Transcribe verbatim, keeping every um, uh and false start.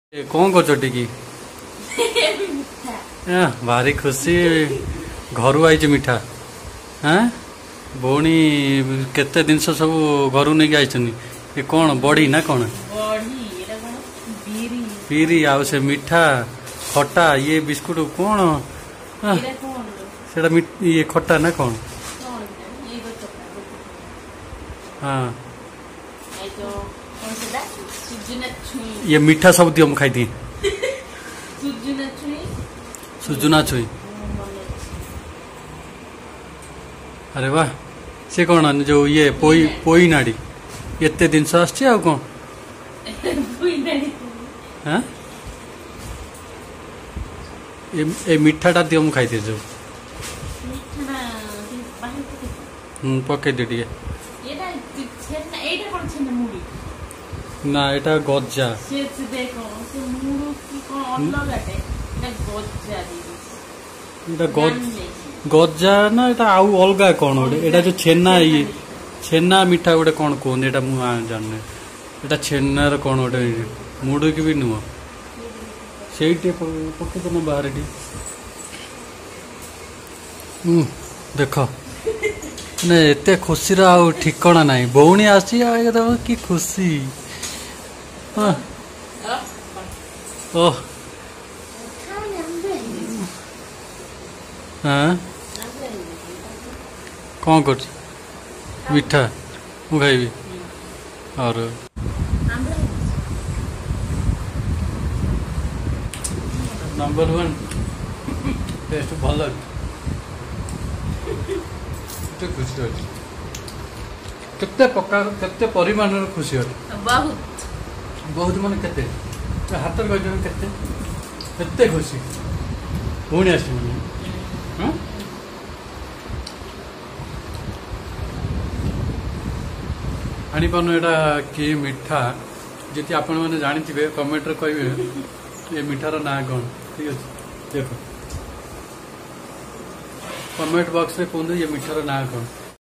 ए, कौन कर टिकी भारी खुशी घर आई मिठा हाँ भौणी केते दिन सब घर नहीं आई ये कौन बड़ी ना कौन पीरी आ से मिठा खट्टा ये बिस्कुट कौन से ये खट्टा ना कौन हाँ ये मीठा सब दियो खाई दिए सुजुना छुई अरे वाह से कौन जो ये पोई पोई नाड़ी एते दिन आसची आ कौन हाँ ए, ए मीठाटा दियो खाई दे जो हम्म पके दे टिके ना एटा गज्जा गज्जा ना एटा आउ अलगा कौन गोटे एटा जो छेना ये छेना मिठा गोटे कौन कहते एटा मु जानने एटा छेनार कौन गोटे मुड़ की भी नुह से पके देना बाहर देख ना एते खुशी आउ ठिकना ना भौणी आसी कि खुशी हाँ ओह हाँ कौन कर मिठा मु खाइबी और नंबर वन टेस्ट भल खुशी अच्छे केते प्रकार केते परिमाण खुशी अच्छे बहुत बहुत मान केते हाथ गजन केते केते खुशी पुणी आस हाँ आनी पानु एटा कि मिठा जी आपण मैंने जानी कमेंट कहे ये मिठार ना कौन ठीक अच्छे देखो कमेंट बॉक्स में कहते ये मिठार ना कौन।